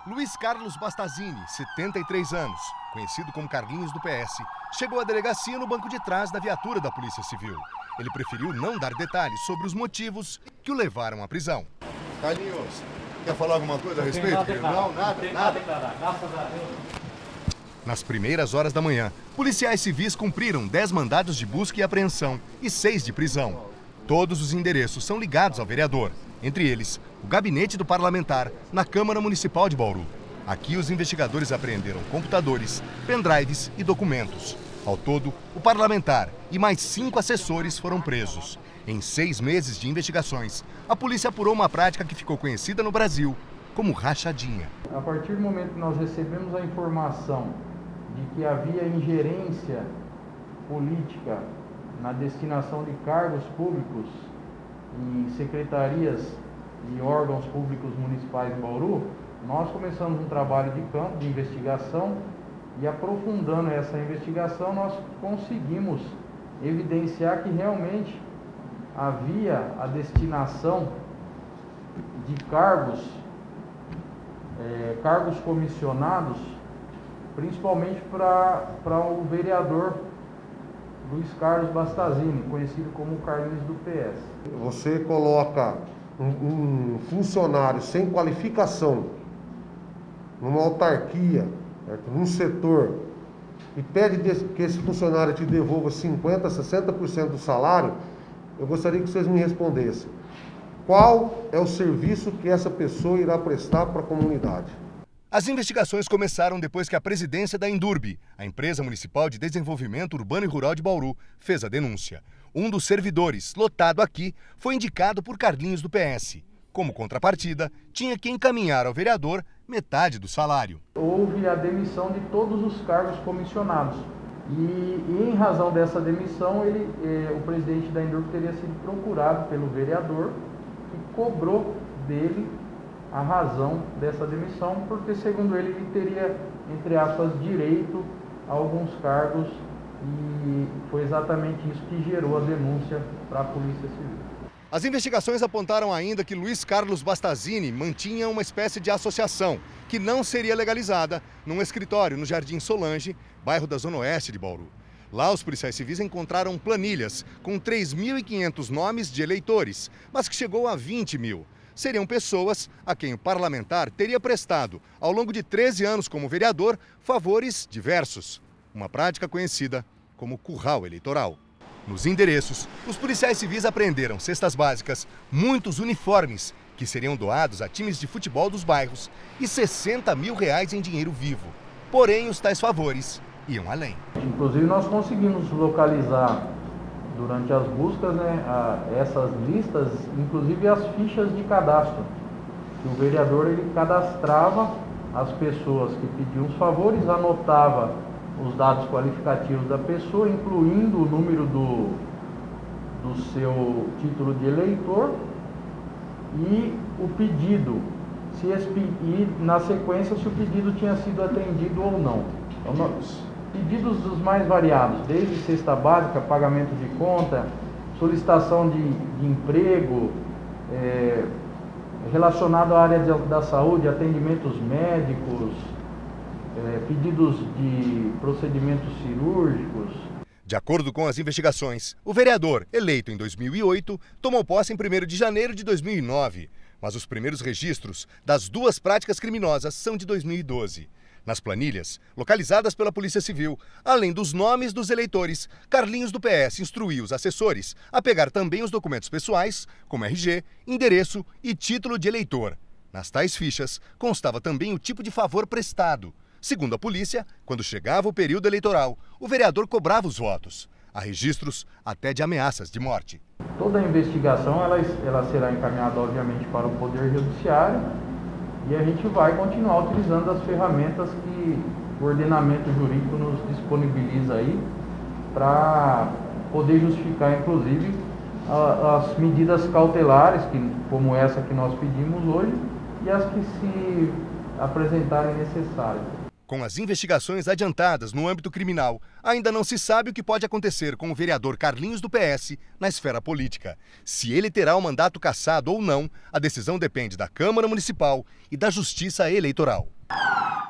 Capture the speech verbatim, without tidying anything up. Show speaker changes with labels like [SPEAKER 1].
[SPEAKER 1] Luiz Carlos Bastazini, setenta e três anos, conhecido como Carlinhos do P S, chegou à delegacia no banco de trás da viatura da Polícia Civil. Ele preferiu não dar detalhes sobre os motivos que o levaram à prisão. Carlinhos, quer falar alguma coisa a respeito? Não, nada, nada. Nas primeiras horas da manhã, policiais civis cumpriram dez mandados de busca e apreensão e seis de prisão. Todos os endereços são ligados ao vereador, entre eles o gabinete do parlamentar na Câmara Municipal de Bauru. Aqui os investigadores apreenderam computadores, pendrives e documentos. Ao todo, o parlamentar e mais cinco assessores foram presos. Em seis meses de investigações, a polícia apurou uma prática que ficou conhecida no Brasil como rachadinha.
[SPEAKER 2] A partir do momento que nós recebemos a informação de que havia ingerência política na destinação de cargos públicos em secretarias e órgãos públicos municipais em Bauru, nós começamos um trabalho de campo, de investigação, e aprofundando essa investigação nós conseguimos evidenciar que realmente havia a destinação de cargos, é, cargos comissionados, principalmente para o vereador Luiz Carlos Bastazini, conhecido como Carlinhos do P S.
[SPEAKER 3] Você coloca um, um funcionário sem qualificação numa autarquia, certo? Num setor, e pede que esse funcionário te devolva cinquenta por cento, sessenta por cento do salário, eu gostaria que vocês me respondessem. Qual é o serviço que essa pessoa irá prestar para a comunidade?
[SPEAKER 1] As investigações começaram depois que a presidência da Indurb, a empresa municipal de desenvolvimento urbano e rural de Bauru, fez a denúncia. Um dos servidores, lotado aqui, foi indicado por Carlinhos do P S. Como contrapartida, tinha que encaminhar ao vereador metade do salário.
[SPEAKER 2] Houve a demissão de todos os cargos comissionados. E, e em razão dessa demissão, ele, eh, o presidente da Indurb teria sido procurado pelo vereador, que cobrou dele a razão dessa demissão, porque, segundo ele, ele teria, entre aspas, direito a alguns cargos, e foi exatamente isso que gerou a denúncia para a Polícia Civil.
[SPEAKER 1] As investigações apontaram ainda que Luiz Carlos Bastazini mantinha uma espécie de associação, que não seria legalizada, num escritório no Jardim Solange, bairro da Zona Oeste de Bauru. Lá, os policiais civis encontraram planilhas com três mil e quinhentos nomes de eleitores, mas que chegou a vinte mil. Seriam pessoas a quem o parlamentar teria prestado, ao longo de treze anos como vereador, favores diversos. Uma prática conhecida como curral eleitoral. Nos endereços, os policiais civis apreenderam cestas básicas, muitos uniformes, que seriam doados a times de futebol dos bairros, e sessenta mil reais em dinheiro vivo. Porém, os tais favores iam além.
[SPEAKER 2] Inclusive, nós conseguimos localizar, durante as buscas, né, a, essas listas, inclusive as fichas de cadastro, que o vereador ele cadastrava as pessoas que pediam os favores, anotava os dados qualificativos da pessoa, incluindo o número do, do seu título de eleitor e o pedido, se esse, e na sequência se o pedido tinha sido atendido ou não. Então, pedidos dos mais variados, desde cesta básica, pagamento de conta, solicitação de, de emprego, é, relacionado à área de, da saúde, atendimentos médicos, é, pedidos de procedimentos cirúrgicos.
[SPEAKER 1] De acordo com as investigações, o vereador, eleito em dois mil e oito, tomou posse em primeiro de janeiro de dois mil e nove. Mas os primeiros registros das duas práticas criminosas são de dois mil e doze. Nas planilhas, localizadas pela Polícia Civil, além dos nomes dos eleitores, Carlinhos do P S instruiu os assessores a pegar também os documentos pessoais, como R G, endereço e título de eleitor. Nas tais fichas, constava também o tipo de favor prestado. Segundo a polícia, quando chegava o período eleitoral, o vereador cobrava os votos. Há registros até de ameaças de morte.
[SPEAKER 2] Toda a investigação ela, ela será encaminhada, obviamente, para o Poder Judiciário, e a gente vai continuar utilizando as ferramentas que o ordenamento jurídico nos disponibiliza aí para poder justificar, inclusive, a, as medidas cautelares, que, como essa que nós pedimos hoje, e as que se apresentarem necessárias.
[SPEAKER 1] Com as investigações adiantadas no âmbito criminal, ainda não se sabe o que pode acontecer com o vereador Carlinhos do P S na esfera política. Se ele terá o mandato cassado ou não, a decisão depende da Câmara Municipal e da Justiça Eleitoral.